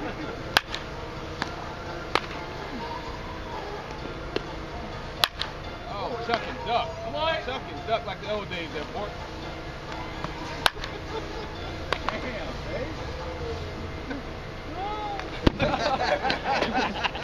Oh, Shuck and duck. What? Shuck and duck like the old days there, boy. Damn, babe.